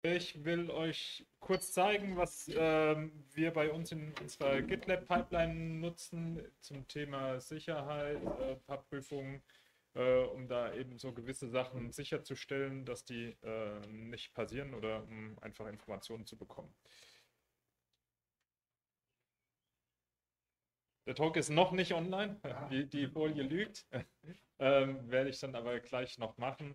Ich will euch kurz zeigen, was wir bei uns in unserer GitLab-Pipeline nutzen zum Thema Sicherheit, Prüfungen, um da eben so gewisse Sachen sicherzustellen, dass die nicht passieren oder um einfach Informationen zu bekommen. Der Talk ist noch nicht online, die Folie lügt. Werde ich dann aber gleich noch machen.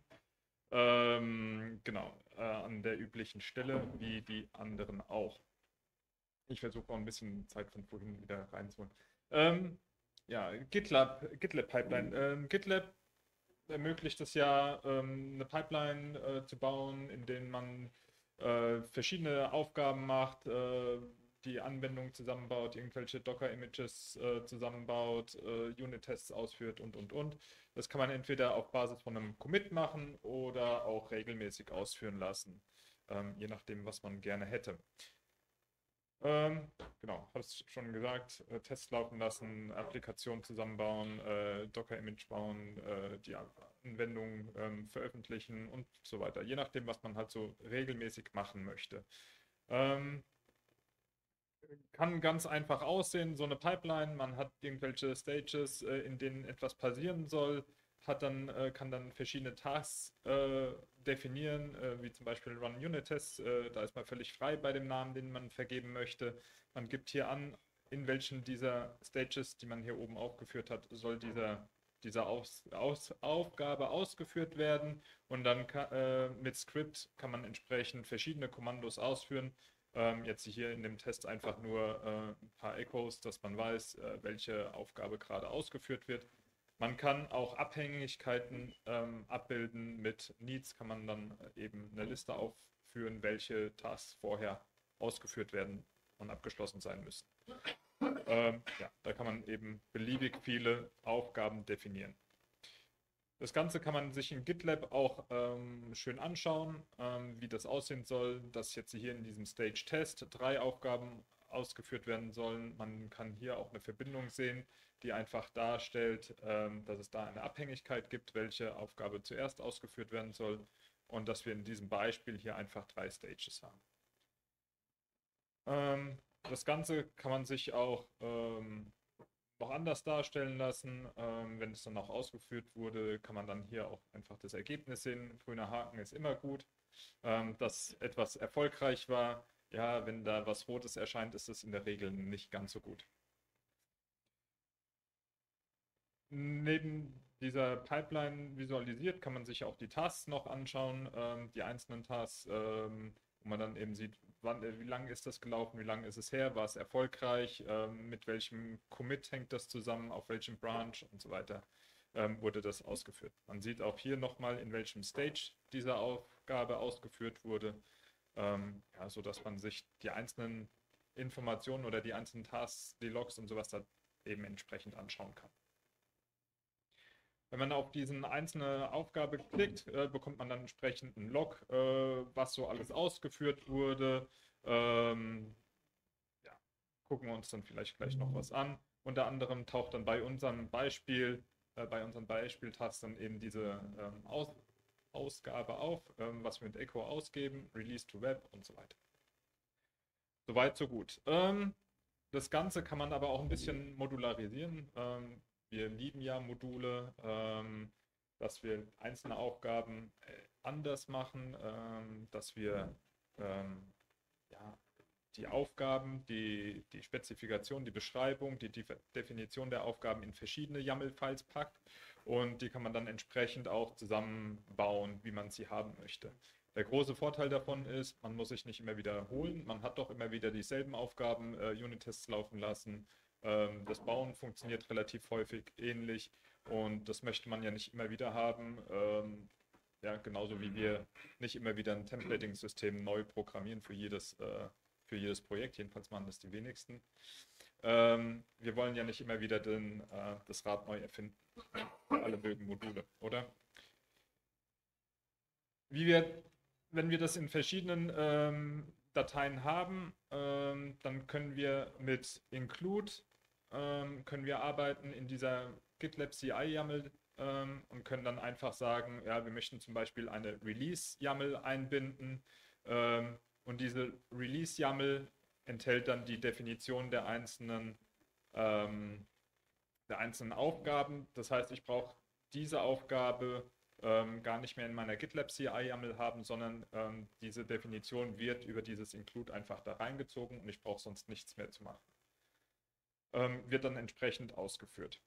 Genau, an der üblichen Stelle, wie die anderen auch. Ich versuche auch ein bisschen Zeit von vorhin wieder reinzuholen. Ähm, ja, GitLab Pipeline. GitLab ermöglicht es ja, eine Pipeline zu bauen, in denen man verschiedene Aufgaben macht, die Anwendung zusammenbaut, irgendwelche Docker-Images zusammenbaut, Unit-Tests ausführt und. Das kann man entweder auf Basis von einem Commit machen oder auch regelmäßig ausführen lassen, je nachdem, was man gerne hätte. Ähm, genau, habe es schon gesagt, Tests laufen lassen, Applikationen zusammenbauen, Docker-Image bauen, die Anwendung veröffentlichen und so weiter. Je nachdem, was man halt so regelmäßig machen möchte. Ähm, Kann ganz einfach aussehen, so eine Pipeline, man hat irgendwelche Stages, in denen etwas passieren soll, kann dann verschiedene Tasks definieren, wie zum Beispiel Run Unit Tests, da ist man völlig frei bei dem Namen, den man vergeben möchte. Man gibt hier an, in welchen dieser Stages, die man hier oben aufgeführt hat, soll diese Aufgabe ausgeführt werden, und dann mit Script kann man entsprechend verschiedene Kommandos ausführen. Jetzt hier in dem Test einfach nur ein paar Echos, dass man weiß, welche Aufgabe gerade ausgeführt wird. Man kann auch Abhängigkeiten abbilden. Mit Needs kann man dann eben eine Liste aufführen, welche Tasks vorher ausgeführt werden und abgeschlossen sein müssen. Ja, da kann man eben beliebig viele Aufgaben definieren. Das Ganze kann man sich in GitLab auch schön anschauen, wie das aussehen soll, dass jetzt hier in diesem Stage Test 3 Aufgaben ausgeführt werden sollen. Man kann hier auch eine Verbindung sehen, die einfach darstellt, dass es da eine Abhängigkeit gibt, welche Aufgabe zuerst ausgeführt werden soll, und dass wir in diesem Beispiel hier einfach 3 Stages haben. Das Ganze kann man sich auch noch anders darstellen lassen. Wenn es dann auch ausgeführt wurde, kann man dann hier auch einfach das Ergebnis sehen. Grüner Haken ist immer gut. Dass etwas erfolgreich war, ja, wenn da was Rotes erscheint, ist es in der Regel nicht ganz so gut. Neben dieser Pipeline visualisiert, kann man sich auch die Tasks noch anschauen, die einzelnen Tasks, wo man dann eben sieht, wie lange ist das gelaufen, wie lange ist es her, war es erfolgreich, mit welchem Commit hängt das zusammen, auf welchem Branch und so weiter wurde das ausgeführt. Man sieht auch hier nochmal, in welchem Stage diese Aufgabe ausgeführt wurde, ja, sodass man sich die einzelnen Informationen oder die einzelnen Tasks, die Logs und sowas da eben entsprechend anschauen kann. Wenn man auf diesen einzelne Aufgabe klickt, bekommt man dann entsprechend einen Log, was so alles ausgeführt wurde. Ja, gucken wir uns dann vielleicht gleich noch was an. Unter anderem taucht dann bei unseren Beispieltasten dann eben diese Ausgabe auf, was wir mit Echo ausgeben, Release to Web und so weiter. Soweit, so gut. Das Ganze kann man aber auch ein bisschen modularisieren. Wir lieben ja Module, dass wir einzelne Aufgaben anders machen, dass wir ja, die Aufgaben, die Spezifikation, die Beschreibung, die Definition der Aufgaben in verschiedene YAML-Files packt, und die kann man dann entsprechend auch zusammenbauen, wie man sie haben möchte. Der große Vorteil davon ist, man muss sich nicht immer wiederholen, man hat doch immer wieder dieselben Aufgaben, Unit-Tests laufen lassen. Das Bauen funktioniert relativ häufig ähnlich, und das möchte man ja nicht immer wieder haben. Ja, genauso wie wir nicht immer wieder ein Templating-System neu programmieren für jedes Projekt, jedenfalls machen das die wenigsten. Wir wollen ja nicht immer wieder das Rad neu erfinden. Alle mögen Module, oder? Wie wir, Wenn wir das in verschiedenen Dateien haben, dann können wir mit Include können wir arbeiten in dieser GitLab CI-YAML, und können dann einfach sagen, ja, wir möchten zum Beispiel eine Release-YAML einbinden, Und diese Release-YAML enthält dann die Definition ähm, der einzelnen Aufgaben. Das heißt, ich brauche diese Aufgabe gar nicht mehr in meiner GitLab CI-YAML haben, sondern diese Definition wird über dieses Include einfach da reingezogen und ich brauche sonst nichts mehr zu machen. Wird dann entsprechend ausgeführt.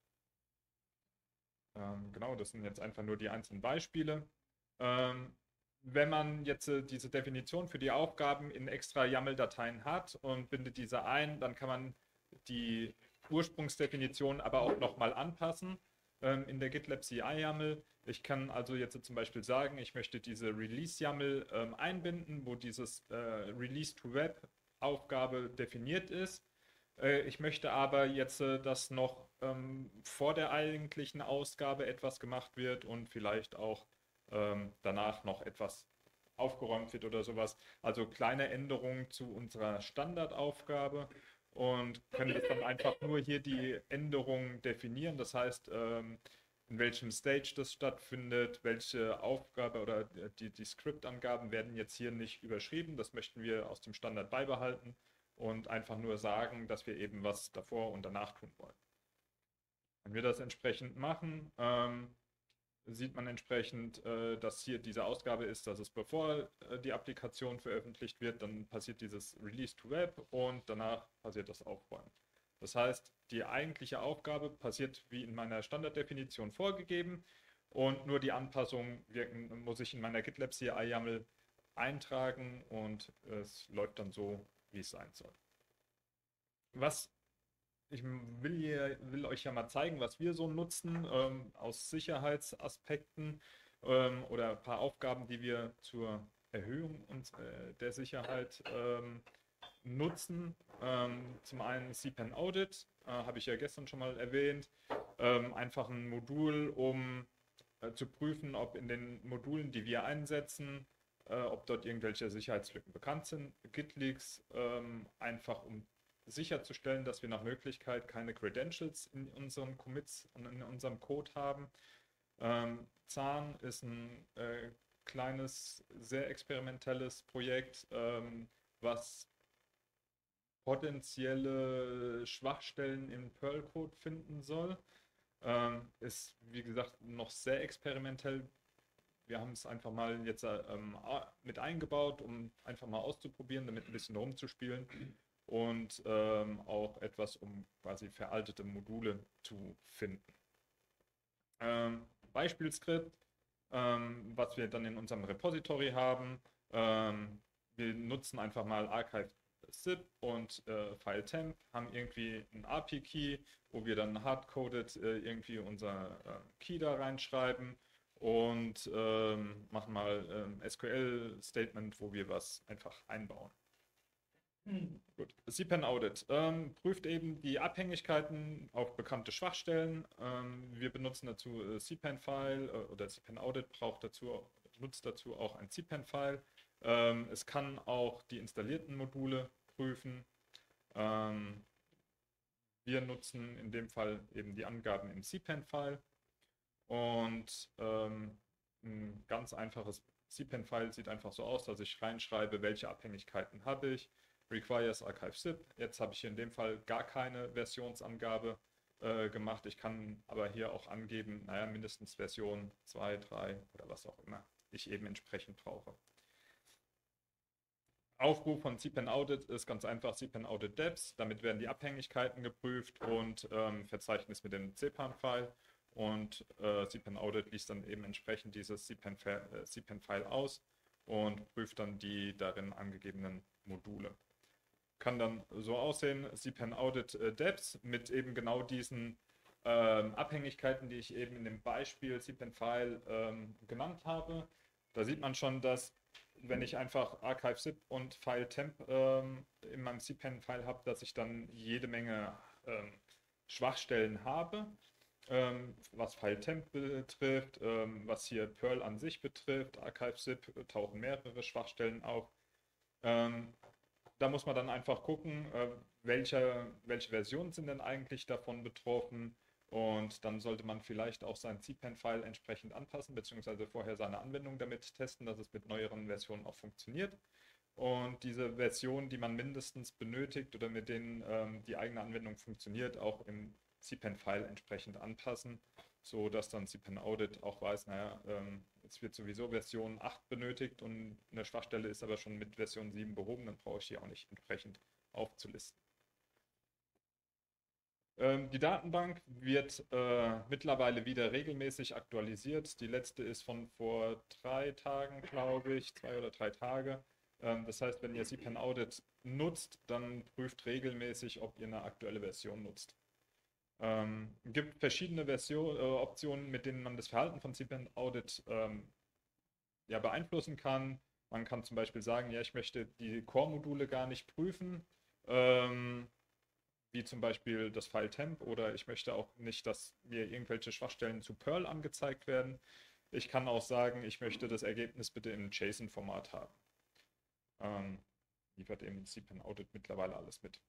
Genau, das sind jetzt einfach nur die einzelnen Beispiele. Wenn man jetzt diese Definition für die Aufgaben in extra YAML-Dateien hat und bindet diese ein, dann kann man die Ursprungsdefinition aber auch nochmal anpassen in der GitLab CI-YAML. Ich kann also jetzt zum Beispiel sagen, ich möchte diese Release-YAML einbinden, wo dieses Release-to-Web-Aufgabe definiert ist. Ich möchte aber jetzt, dass noch vor der eigentlichen Ausgabe etwas gemacht wird und vielleicht auch danach noch etwas aufgeräumt wird oder sowas. Also kleine Änderungen zu unserer Standardaufgabe und können das dann einfach nur hier die Änderungen definieren. Das heißt, in welchem Stage das stattfindet, welche Aufgabe oder die Skriptangaben werden jetzt hier nicht überschrieben. Das möchten wir aus dem Standard beibehalten und einfach nur sagen, dass wir eben was davor und danach tun wollen. Wenn wir das entsprechend machen, sieht man entsprechend, dass hier diese Ausgabe ist, dass es bevor die Applikation veröffentlicht wird, dann passiert dieses Release to Web und danach passiert das Aufräumen. Das heißt, die eigentliche Aufgabe passiert wie in meiner Standarddefinition vorgegeben und nur die Anpassung muss ich in meiner GitLab CI-YAML eintragen und es läuft dann so, wie es sein soll. Ich will euch ja mal zeigen, was wir so nutzen aus Sicherheitsaspekten oder ein paar Aufgaben, die wir zur Erhöhung der Sicherheit nutzen. Zum einen CPAN Audit, habe ich ja gestern schon mal erwähnt. Einfach ein Modul, um zu prüfen, ob in den Modulen, die wir einsetzen, ob dort irgendwelche Sicherheitslücken bekannt sind. Git-Leaks, einfach um sicherzustellen, dass wir nach Möglichkeit keine Credentials in unseren Commits und in unserem Code haben. Zahn ist ein kleines, sehr experimentelles Projekt, was potenzielle Schwachstellen im Perl-Code finden soll. Ist, wie gesagt, noch sehr experimentell. Wir haben es einfach mal jetzt mit eingebaut, um einfach mal auszuprobieren, damit ein bisschen rumzuspielen und auch etwas, um quasi veraltete Module zu finden. Beispielskript, was wir dann in unserem Repository haben. Wir nutzen einfach mal archive.zip und FileTemp, haben irgendwie einen API-Key, wo wir dann hardcoded irgendwie unser Key da reinschreiben und machen mal SQL-Statement, wo wir was einfach einbauen. Gut. CPAN Audit prüft eben die Abhängigkeiten auf bekannte Schwachstellen. Wir benutzen dazu CPAN-File oder CPAN Audit nutzt dazu auch ein CPAN-File. Es kann auch die installierten Module prüfen. Wir nutzen in dem Fall eben die Angaben im CPAN-File und ein ganz einfaches CPAN-File sieht einfach so aus, dass ich reinschreibe, welche Abhängigkeiten habe ich. Requires archive.zip. Jetzt habe ich hier in dem Fall gar keine Versionsangabe gemacht. Ich kann aber hier auch angeben, naja, mindestens Version 2, 3 oder was auch immer ich eben entsprechend brauche. Aufruf von CPAN Audit ist ganz einfach CPAN Audit Depths. Damit werden die Abhängigkeiten geprüft und Verzeichnis mit dem CPAN-File. Und CPAN Audit liest dann eben entsprechend dieses CPAN-File aus und prüft dann die darin angegebenen Module. Kann dann so aussehen, CPAN Audit Depths mit eben genau diesen Abhängigkeiten, die ich eben in dem Beispiel CPAN-File genannt habe. Da sieht man schon, dass wenn ich einfach archive.zip und FileTemp in meinem CPAN-File habe, dass ich dann jede Menge Schwachstellen habe, was FileTemp betrifft, was hier Perl an sich betrifft. archive.zip tauchen mehrere Schwachstellen auf. Da muss man dann einfach gucken, welche Versionen sind denn eigentlich davon betroffen Und dann sollte man vielleicht auch sein CPAN-File entsprechend anpassen, beziehungsweise vorher seine Anwendung damit testen, dass es mit neueren Versionen auch funktioniert. Und diese Version, die man mindestens benötigt oder mit denen die eigene Anwendung funktioniert, auch im CPAN-File entsprechend anpassen, so dass dann CPAN Audit auch weiß, naja, es wird sowieso Version 8 benötigt und eine Schwachstelle ist aber schon mit Version 7 behoben, dann brauche ich die auch nicht entsprechend aufzulisten. Die Datenbank wird mittlerweile wieder regelmäßig aktualisiert. Die letzte ist von vor 3 Tagen, glaube ich, 2 oder 3 Tage. Das heißt, wenn ihr CPAN Audit nutzt, dann prüft regelmäßig, ob ihr eine aktuelle Version nutzt. Gibt verschiedene Optionen, mit denen man das Verhalten von CPAN Audit ja, beeinflussen kann. Man kann zum Beispiel sagen, ja, ich möchte die Core-Module gar nicht prüfen. Wie zum Beispiel das File Temp, oder ich möchte auch nicht, dass mir irgendwelche Schwachstellen zu Perl angezeigt werden. Ich kann auch sagen, ich möchte das Ergebnis bitte im JSON-Format haben. Liefert eben CPAN Audit mittlerweile alles mit.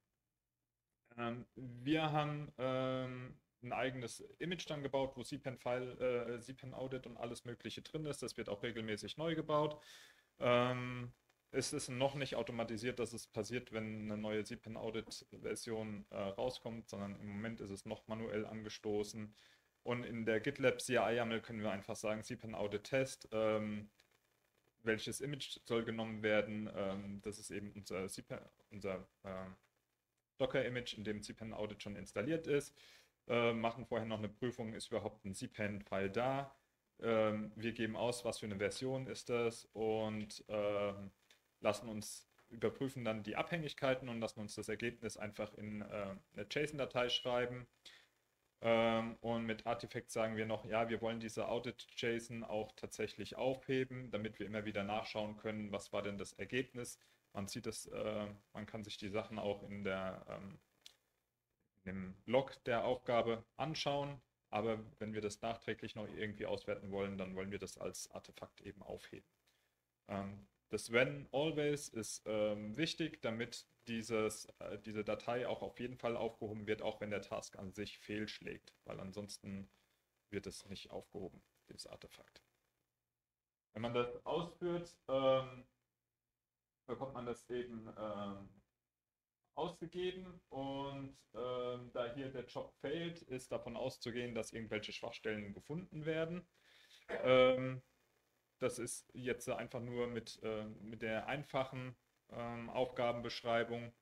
Wir haben ein eigenes Image dann gebaut, wo CPAN Audit und alles Mögliche drin ist. Das wird auch regelmäßig neu gebaut. Es ist noch nicht automatisiert, dass es passiert, wenn eine neue CPAN Audit-Version rauskommt, sondern im Moment ist es noch manuell angestoßen. Und in der GitLab CI-YAML können wir einfach sagen, CPAN Audit Test, welches Image soll genommen werden. Das ist eben unser Docker-Image, in dem CPAN Audit schon installiert ist. Machen vorher noch eine Prüfung, ist überhaupt ein CPAN-File da. Wir geben aus, was für eine Version ist das, und lassen uns überprüfen dann die Abhängigkeiten und lassen uns das Ergebnis einfach in eine JSON-Datei schreiben. Und mit Artifact sagen wir noch, ja, wir wollen diese Audit-JSON auch tatsächlich aufheben, damit wir immer wieder nachschauen können, was war denn das Ergebnis. Man sieht es, man kann sich die Sachen auch in dem Log der Aufgabe anschauen, aber wenn wir das nachträglich noch irgendwie auswerten wollen, dann wollen wir das als Artefakt eben aufheben. Das When Always ist wichtig, damit diese Datei auch auf jeden Fall aufgehoben wird, auch wenn der Task an sich fehlschlägt, weil ansonsten wird es nicht aufgehoben, dieses Artefakt. Wenn man das ausführt, bekommt man das eben ausgegeben, und da hier der Job failed, ist davon auszugehen, dass irgendwelche Schwachstellen gefunden werden. Das ist jetzt einfach nur mit der einfachen Aufgabenbeschreibung.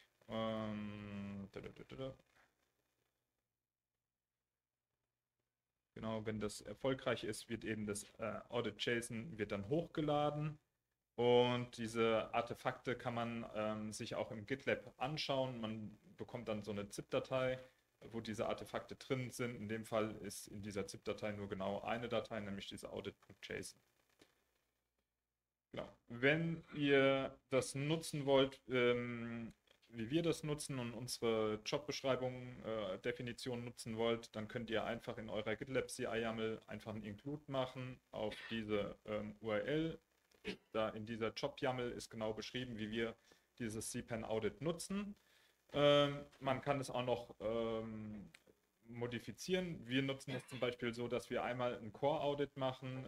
Genau, wenn das erfolgreich ist, wird eben das Audit.json wird dann hochgeladen. Und diese Artefakte kann man sich auch im GitLab anschauen. Man bekommt dann so eine ZIP-Datei, wo diese Artefakte drin sind. In dem Fall ist in dieser ZIP-Datei nur genau eine Datei, nämlich diese audit.json. Genau. Wenn ihr das nutzen wollt, wie wir das nutzen und unsere Jobbeschreibung, Definition nutzen wollt, dann könnt ihr einfach in eurer GitLab CI-YAML einfach ein Include machen auf diese URL. Da in dieser Job-YAML ist genau beschrieben, wie wir dieses CPAN Audit nutzen. Man kann es auch noch modifizieren. Wir nutzen es zum Beispiel so, dass wir einmal ein Core Audit machen,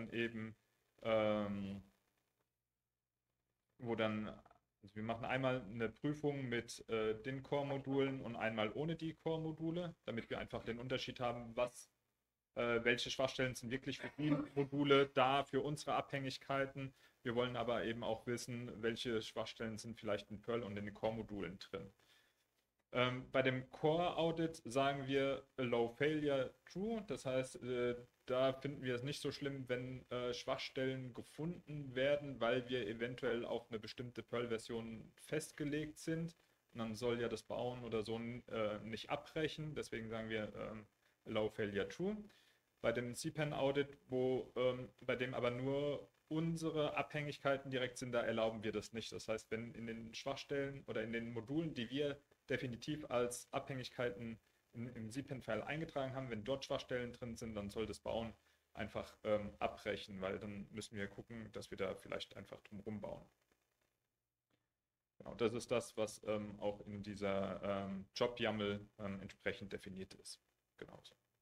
also wir machen einmal eine Prüfung mit den Core-Modulen und einmal ohne die Core-Module, damit wir einfach den Unterschied haben, welche Schwachstellen sind wirklich für die Module da, für unsere Abhängigkeiten. Wir wollen aber eben auch wissen, welche Schwachstellen sind vielleicht in Perl und in den Core-Modulen drin. Bei dem Core-Audit sagen wir Low Failure True, das heißt, da finden wir es nicht so schlimm, wenn Schwachstellen gefunden werden, weil wir eventuell auf eine bestimmte Perl-Version festgelegt sind. Und dann soll ja das Bauen oder so nicht abbrechen, deswegen sagen wir Low Failure True. Bei dem CPAN Audit, bei dem aber nur unsere Abhängigkeiten direkt sind, da erlauben wir das nicht. Das heißt, wenn in den Schwachstellen oder in den Modulen, die wir definitiv als Abhängigkeiten im CPAN-File eingetragen haben, wenn dort Schwachstellen drin sind, dann soll das Bauen einfach abbrechen, weil dann müssen wir gucken, dass wir da vielleicht einfach drumherum bauen. Genau, das ist das, was auch in dieser Job-YAML entsprechend definiert ist. Genau.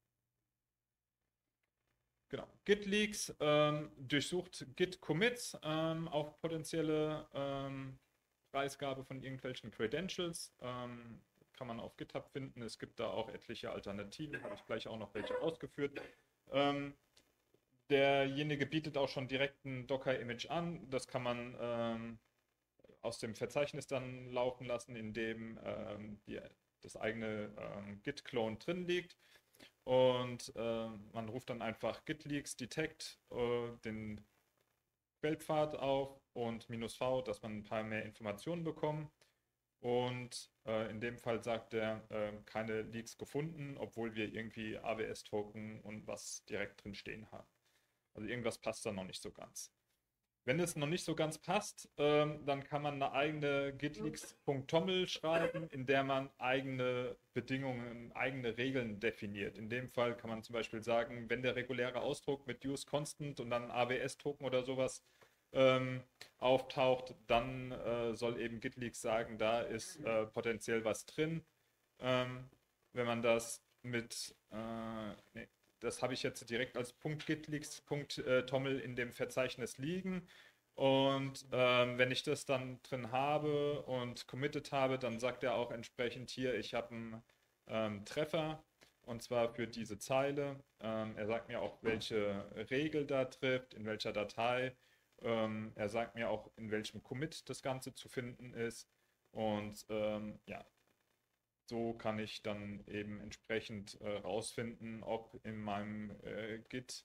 Genau. Git-Leaks durchsucht Git-Commits auf potenzielle Preisgabe von irgendwelchen Credentials. Kann man auf GitHub finden. Es gibt da auch etliche Alternativen, habe ich gleich auch noch welche ausgeführt. Ähm, Derjenige bietet auch schon direkt ein Docker-Image an. Das kann man aus dem Verzeichnis dann laufen lassen, in dem das eigene Git-Clone drin liegt. Und man ruft dann einfach git-leaks detect den Quellpfad auf und -v, dass man ein paar mehr Informationen bekommt. Und in dem Fall sagt er, keine Leaks gefunden, obwohl wir irgendwie AWS-Token und was direkt drin stehen haben. Also irgendwas passt da noch nicht so ganz. Wenn es noch nicht so ganz passt, dann kann man eine eigene gitleaks.toml schreiben, in der man eigene Bedingungen, eigene Regeln definiert. In dem Fall kann man zum Beispiel sagen, wenn der reguläre Ausdruck mit use constant und dann AWS-Token oder sowas auftaucht, dann soll eben gitleaks sagen, da ist potenziell was drin. Wenn man das mit, nee, das habe ich jetzt direkt als .gitleaks.toml in dem Verzeichnis liegen. Und wenn ich das dann drin habe und committed habe, dann sagt er auch entsprechend hier, ich habe einen Treffer und zwar für diese Zeile. Er sagt mir auch, welche Regel da trifft, in welcher Datei. Er sagt mir auch, in welchem Commit das Ganze zu finden ist. Und ja, so kann ich dann eben entsprechend rausfinden, ob in meinem Git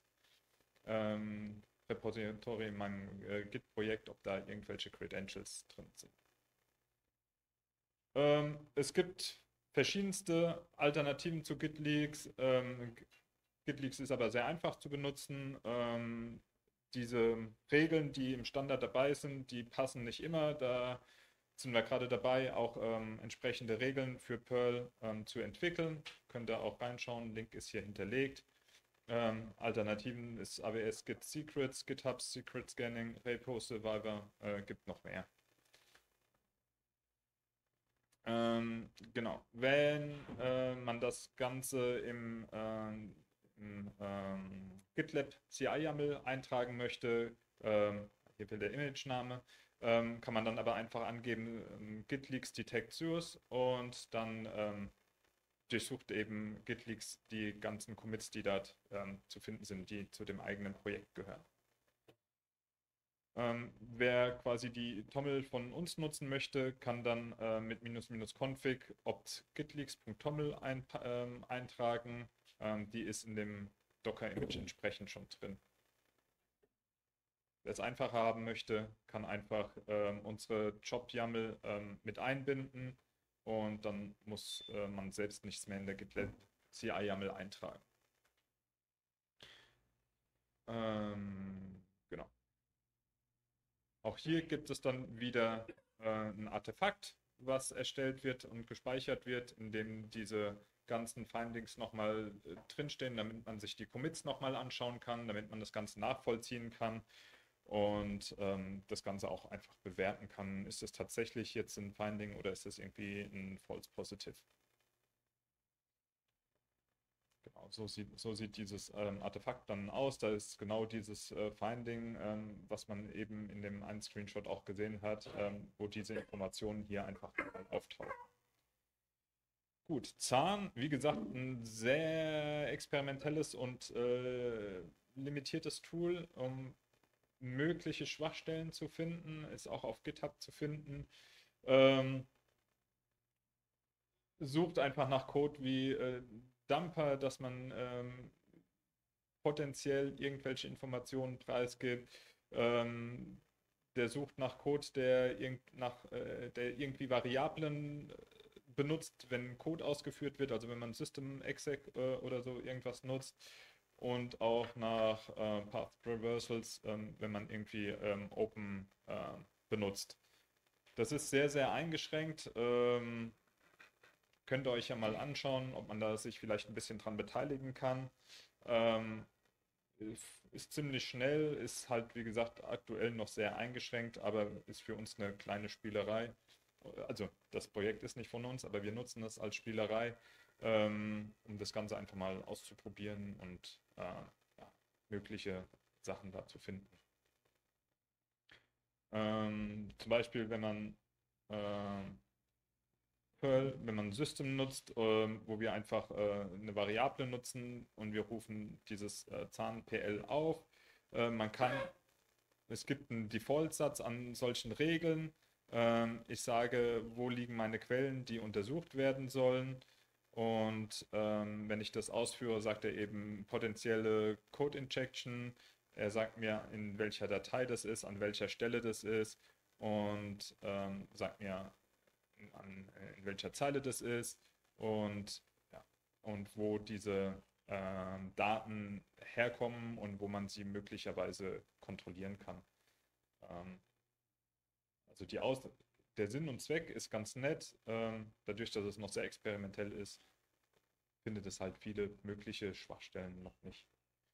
Repository, in meinem Git-Projekt, ob da irgendwelche Credentials drin sind. Es gibt verschiedenste Alternativen zu GitLeaks. GitLeaks ist aber sehr einfach zu benutzen. Diese Regeln, die im Standard dabei sind, die passen nicht immer. Da sind wir gerade dabei, auch entsprechende Regeln für Perl zu entwickeln. Könnt ihr auch reinschauen, Link ist hier hinterlegt. Alternativen ist AWS Git Secrets, GitHub Secret Scanning, Repo Survivor, gibt noch mehr. Genau, wenn man das Ganze im GitLab CI-YAML eintragen möchte, hier will der Image-Name, kann man dann aber einfach angeben gitleaks detect source und dann durchsucht eben gitleaks die ganzen Commits, die dort zu finden sind, die zu dem eigenen Projekt gehören. Wer quasi die Toml von uns nutzen möchte, kann dann mit --config opt gitleaks.toml eintragen. Die ist in dem Docker-Image entsprechend schon drin. Wer es einfacher haben möchte, kann einfach unsere Job-YAML mit einbinden und dann muss man selbst nichts mehr in der GitLab CI-YAML eintragen. Genau. Auch hier gibt es dann wieder ein Artefakt, was erstellt wird und gespeichert wird, in dem diese ganzen Findings nochmal drinstehen, damit man sich die Commits nochmal anschauen kann, damit man das Ganze nachvollziehen kann und das Ganze auch einfach bewerten kann. Ist es tatsächlich jetzt ein Finding oder ist es irgendwie ein False Positive? Genau, so sieht dieses Artefakt dann aus. Da ist genau dieses Finding, was man eben in dem einen Screenshot auch gesehen hat, wo diese Informationen hier einfach auftauchen. Gut, Zahn, wie gesagt, ein sehr experimentelles und limitiertes Tool, um mögliche Schwachstellen zu finden, ist auch auf GitHub zu finden. Sucht einfach nach Code wie Dumper, dass man potenziell irgendwelche Informationen preisgibt. Der sucht nach Code, der irgendwie Variablen benutzt, wenn Code ausgeführt wird, also wenn man System-Exec oder so irgendwas nutzt. Und auch nach Path Traversals, wenn man irgendwie Open benutzt. Das ist sehr, sehr eingeschränkt. Könnt ihr euch ja mal anschauen, ob man da sich vielleicht ein bisschen dran beteiligen kann. Ist ziemlich schnell, ist halt wie gesagt aktuell noch sehr eingeschränkt, aber ist für uns eine kleine Spielerei. Also das Projekt ist nicht von uns, aber wir nutzen das als Spielerei. um das Ganze einfach mal auszuprobieren und ja, mögliche Sachen da zu finden. Zum Beispiel, ähm, wenn man System nutzt, wo wir einfach eine Variable nutzen und wir rufen dieses Zahn PL auf. Man kann, es gibt einen Default-Satz an solchen Regeln. Ich sage, wo liegen meine Quellen, die untersucht werden sollen. Und wenn ich das ausführe, sagt er eben potenzielle Code-Injection. Er sagt mir, in welcher Datei das ist, an welcher Stelle das ist und sagt mir, in welcher Zeile das ist und, ja, und wo diese Daten herkommen und wo man sie möglicherweise kontrollieren kann. Ähm, also der Sinn und Zweck ist ganz nett. Dadurch, dass es noch sehr experimentell ist, findet es halt viele mögliche Schwachstellen noch nicht.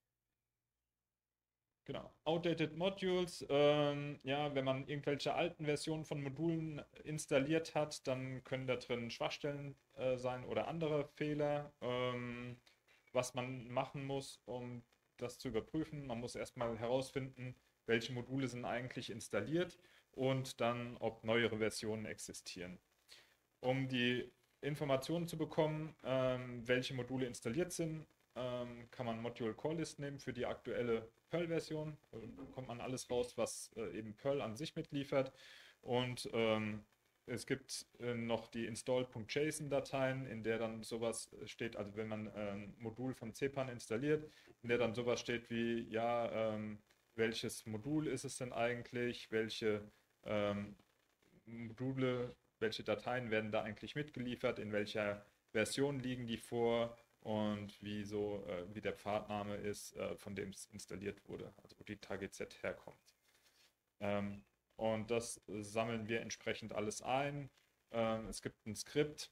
Genau. Outdated Modules. Ja, wenn man irgendwelche alten Versionen von Modulen installiert hat, dann können da drin Schwachstellen sein oder andere Fehler. Was man machen muss, um das zu überprüfen, man muss erstmal herausfinden, welche Module sind eigentlich installiert und dann, ob neuere Versionen existieren. Um die Informationen zu bekommen, welche Module installiert sind, kann man Module Calllist nehmen für die aktuelle Perl-Version. Da bekommt man alles raus, was eben Perl an sich mitliefert. Und es gibt noch die install.json-Dateien, in der dann sowas steht, also wenn man ein Modul von Cpan installiert, in der dann sowas steht wie, ja, welches Modul ist es denn eigentlich, Module, welche Dateien werden da eigentlich mitgeliefert, in welcher Version liegen die vor und wie der Pfadname ist, von dem es installiert wurde, also wo die TGZ herkommt. Und das sammeln wir entsprechend alles ein. Es gibt ein Skript,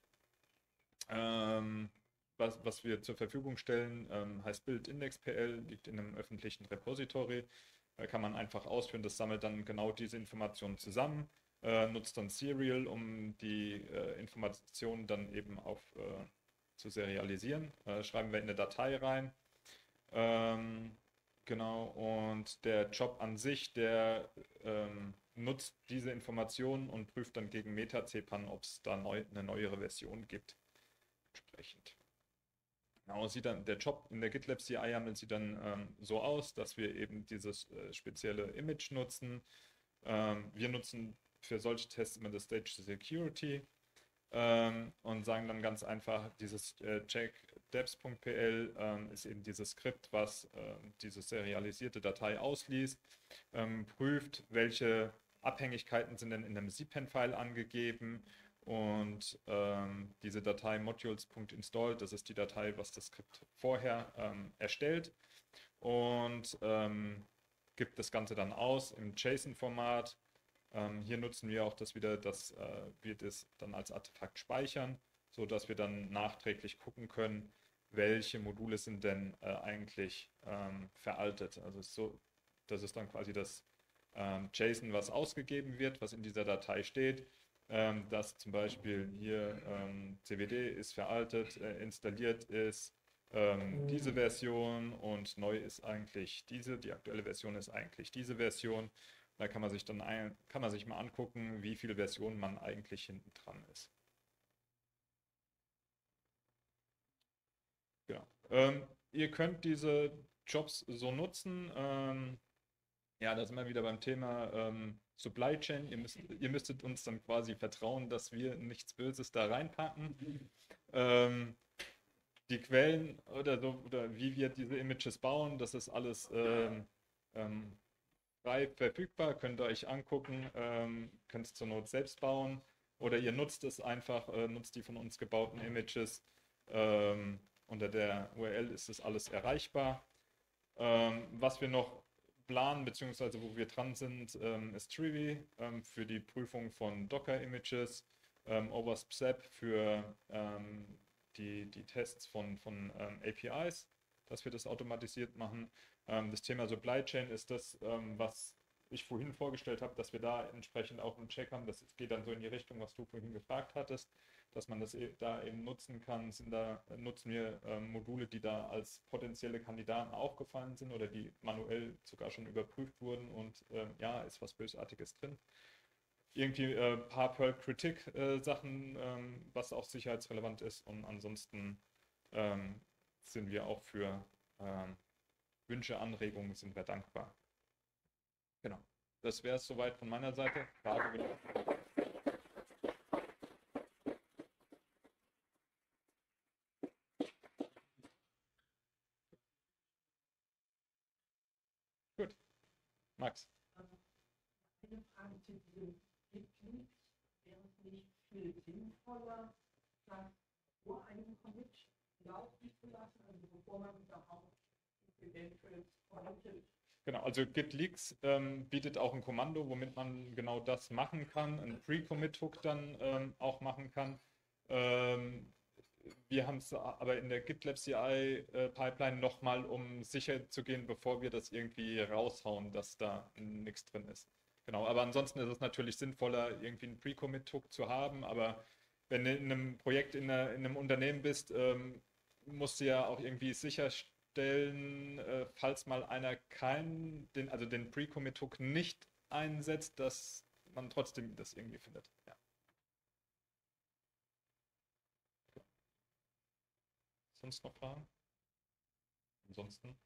was wir zur Verfügung stellen, heißt build-index.pl, liegt in einem öffentlichen Repository. Da kann man einfach ausführen, das sammelt dann genau diese Informationen zusammen, nutzt dann Serial, um die Informationen dann eben zu serialisieren. Schreiben wir in eine Datei rein. Genau, und der Job an sich, der nutzt diese Informationen und prüft dann gegen Meta-Cpan, ob es da eine neuere Version gibt. Entsprechend. Genau, der Job in der GitLab CI-YAML sieht dann so aus, dass wir eben dieses spezielle Image nutzen. Wir nutzen für solche Tests immer das Stage Security und sagen dann ganz einfach, dieses checkdeps.pl ist eben dieses Skript, was diese serialisierte Datei ausliest, prüft, welche Abhängigkeiten sind denn in einem Cpan-File angegeben und diese Datei modules.install, das ist die Datei, was das Skript vorher erstellt und gibt das Ganze dann aus im JSON-Format. Hier nutzen wir auch wir das dann als Artefakt speichern, sodass wir dann nachträglich gucken können, welche Module sind denn eigentlich veraltet. Das ist dann quasi das JSON, was ausgegeben wird, was in dieser Datei steht, dass zum Beispiel hier CWD ist veraltet, installiert ist diese Version und neu ist eigentlich die aktuelle Version ist eigentlich diese Version. Da kann man sich mal angucken, wie viele Versionen man eigentlich hinten dran ist. Genau. Ihr könnt diese Jobs so nutzen. Ja, da sind wir wieder beim Thema Supply Chain. Ihr müsstet uns dann quasi vertrauen, dass wir nichts Böses da reinpacken. Die Quellen oder so, oder wie wir diese Images bauen, das ist alles frei verfügbar, könnt ihr euch angucken, könnt es zur Not selbst bauen oder ihr nutzt es einfach, nutzt die von uns gebauten Images. Unter der URL ist das alles erreichbar. Was wir noch planen, beziehungsweise wo wir dran sind, ist Trivy für die Prüfung von Docker-Images, OWASP-SAP für die Tests von APIs, dass wir das automatisiert machen. Das Thema Supply Chain ist das, was ich vorhin vorgestellt habe, dass wir da entsprechend auch einen Check haben. Das geht dann so in die Richtung, was du vorhin gefragt hattest, dass man das da eben nutzen kann. Nutzen wir Module, die da als potenzielle Kandidaten aufgefallen sind oder die manuell sogar schon überprüft wurden und ja, ist was Bösartiges drin. Irgendwie ein paar Perl-Critic-Sachen, was auch sicherheitsrelevant ist, und ansonsten sind wir auch für Wünsche, Anregungen sind wir dankbar. Genau. Das wäre es soweit von meiner Seite. Frage bitte. Gut. Max. Eine Frage zu diesem Git-Link. Wäre es nicht viel sinnvoller, das vor einem Commit laufen zu lassen, also bevor man überhaupt eventuell committet? Genau, also Git Leaks bietet auch ein Kommando, womit man genau das machen kann, ein Pre-Commit-Hook dann auch machen kann. Wir haben es aber in der GitLab CI-Pipeline nochmal, um sicher zu gehen, bevor wir das irgendwie raushauen, dass da nichts drin ist. Genau, aber ansonsten ist es natürlich sinnvoller, irgendwie einen Pre-Commit-Hook zu haben, aber wenn du in einem Projekt in einem Unternehmen bist, musst du ja auch irgendwie sicherstellen, falls mal einer also den Pre-Commit-Hook nicht einsetzt, dass man trotzdem das irgendwie findet. Ja. Sonst noch Fragen? Ansonsten.